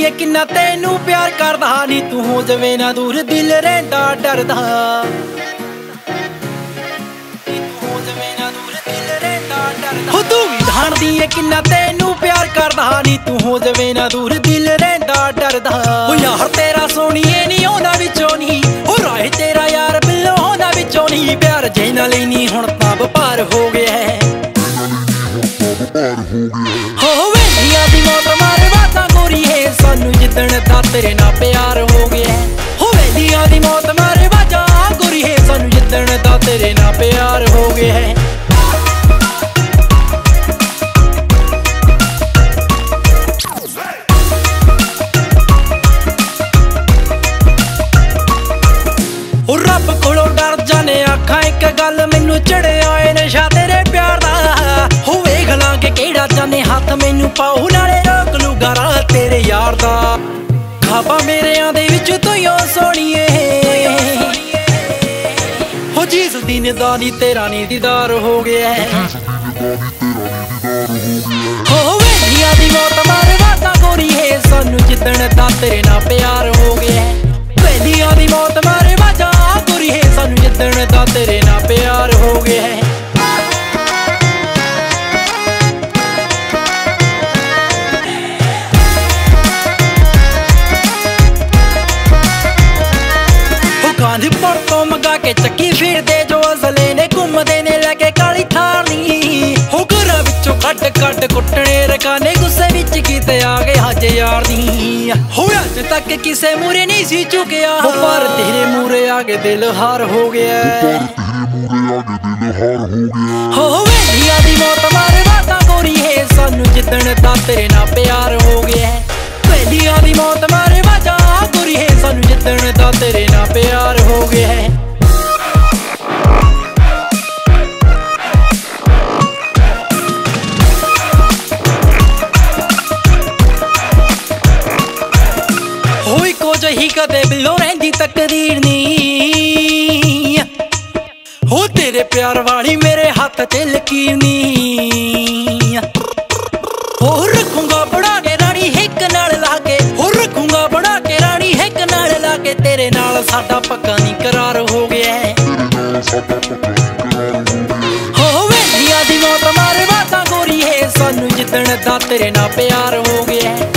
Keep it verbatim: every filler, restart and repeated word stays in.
ਏ ਕਿੰਨਾ ਤੈਨੂੰ ਪਿਆਰ ਕਰਦਾ ਨੀ ਤੂੰ ਹੋ ਜਵੇਂ ਨਾ ਦੂਰ ਦਿਲ ਰਹਿੰਦਾ ਡਰਦਾ ਹੋ ਤੂੰ ਵੀ ਜਾਣਦੀ ਏ ਕਿੰਨਾ ਤੈਨੂੰ ਪਿਆਰ ਕਰਦਾ ਨੀ ਤੂੰ ਹੋ ਜਵੇਂ ਨਾ ਦੂਰ ਦਿਲ ਰਹਿੰਦਾ ਡਰਦਾ ਹੋ ਯਾਰ ਤੇਰਾ ਸੋਹਣੀਏ ਨੀ ਆਉਂਦਾ ਵਿੱਚੋਂ ਨੀ ਹੋ ਰਾਹ ਤੇਰਾ ਯਾਰ ਬਿੱਲੋ ਆਉਂਦਾ ਵਿੱਚੋਂ ਨੀ ਪਿਆਰ ਜੇ ਨਾਲ ਹੀ ਨੀ ਹੁਣ ਤਾਂ ਵਪਾਰ ਹੋ ਗਿਆ ਹੋ ਵੇਲੀਆਂ ਦੀ ਮੌਤ ਮਾਰੇ ਵਾਦਾ ਗੋਰੀਏ ਸਾਨੂੰ ਜਿੱਦਣ ਦਾ ਤੇਰੇ ਨਾਲ ਪਿਆਰ ਹੋ ਗਿਆ ਹੋ ਵੇਲੀਆਂ ਦੀ ਮੌਤ ਮਾਰੇ ਵਾਦਾ ਗੋਰੀਏ ਸਾਨੂੰ ਜਿੱਦਣ ਦਾ ਤੇਰੇ ਨਾਲ ਪਿਆਰ ਹੋ ਗਿਆ ਰੱਬ ਕੋਲੋਂ ਡਰ ਜਾਣੇ ਆਖਾਂ ਇੱਕ ਗੱਲ ਮੈਨੂੰ ਚੜਿਆ ਏ ਨਸ਼ਾ ਤੇਰੇ ਪਿਆਰ ਦਾ ਹੋ ਵੇਖ ਲਾਂਗੇ ਕਿਹੜਾ ਜਾਣੇ ਹੱਥ ਮੈਨੂੰ ਪਾਉ ਨਾਲੇ ਰੋਕ ਲੂਗਾ ਰਾਹ ਤੇਰੇ ਯਾਰ ਦਾ ਖਾਬਾਂ ਮੇਰਿਆਂ ਦੇ ਵਿੱਚ ਤੂੰ ਓ ਸੋਹਣੀਏ ਹੋ ਜਿਸ ਦਿਨ ਦਾ ਨੀ ਤੇਰਾ ਨੀ ਦੀਦਾਰ ਹੋ ਗਿਆ ਹੋ ਵੇਲੀਆਂ ਦੀ ਮੌਤ ਮਾਰੇ ਵਾਦਾ ਗੋਰੀਏ ਸਾਨੂੰ ਜਿੱਦਣ ਦਾ ਤੇਰੇ ਨਾਲ ਪਿਆਰ ਹੋ ਗਿਆ ਵੇਲੀਆਂ ਦੀ ਮੌਤ ਮਾਰੇ ਵਾਦਾ ਗੋਰੀਏ ਸਾਨੂੰ ਜਿੱਦਣ ਦਾ ਤੇਰੇ ਨਾਲ ਪਿਆਰ ਹੋ ਗਿਆ ਹੋ ਕਾਂਧਪੁਰ ਤੋਂ ਮੰਗਾ ਕੇ ਚੱਕੀ ਫਿਰਦੇ ਜੋ ਅਸਲੇ ਨੇ ਘੁੰਮਦੇ ਨੇ ਲੈ ਕੇ ਕਾਲੀ ਥਾਲੀ ਹੋ ਘਰਾਂ ਵਿੱਚੋਂ ਕੱਢ ਕੱਢ ਕੁੱਟਣੇ ਰਕਾਨੇ ਗੁੱਸੇ ਵਿੱਚ ਕਿਤੇ ਆ ਗਏ ਹਜੇ ਯਾਰ ਦੀ ਹੋ ਅੱਜ ਤੱਕ ਕਿਸੇ ਮੂਰੇ ਨਹੀਂ ਸੀ ਝੁਕਿਆ ਪਰ ਤੇਰੇ ਮੂਰੇ ਆ ਕੇ ਦਿਲ ਹਾਰ ਹੋ ਗਿਆ ਹੋ ਵੇਲੀਆਂ ਦੀ ਮੌਤ ਮਾਰੇ ਵਾਦਾ ਗੋਰੀਏ ਸਾਨੂੰ ਜਿੱਦਣ ਦਾ ਤੇਰੇ ਨਾਲ ਪਿਆਰ ਹੋ ਗਿਆ ਵੇਲੀਆਂ ਦੀ ਮੌਤ ਮਾਰੇ ਵਾਦਾ ਗੋਰੀਏ ਸਾਨੂੰ ਜਿੱਦਣ ਦਾ ਤੇਰੇ ਨਾਲ ਪਿਆਰ ਹੋ ਗਿਆ ਹੋਈ ਕੋ ਜਹੀ ਕਦੇ ਬਿੱਲੋ ਰਹਿੰਦੀ ਤਕਦੀਰ ਨੀ ਹੋ ਤੇਰੇ ਪਿਆਰ ਵਾਲੀ ਮੇਰੇ ਹੱਥ ਤੇ ਲਕੀਰ ਨੀ ਹੋ ਰੱਖੂੰਗਾ ਬਣਾ ਕੇ ਰਾਣੀ ਹਿੱਕ ਨਾਲ ਲਾ ਕੇ ਹੋ ਰੱਖੂੰਗਾ ਬਣਾ ਕੇ ਰਾਣੀ ਹਿੱਕ ਨਾਲ ਲਾ ਕੇ ਤੇਰੇ ਨਾਲ ਸਾਡਾ ਪੱਕਾ ਨੀ ਕਰਾਰ ਹੋ ਗਿਆ ਹੋ ਵੇਲੀਆਂ ਦੀ ਮੌਤ ਮਾਰੇ ਵਾਦਾ ਗੋਰੀਏ ਸਾਨੂੰ ਜਿੱਦਣ ਦਾ ਤੇਰੇ ਨਾਲ ਪਿਆਰ ਹੋ ਗਿਆ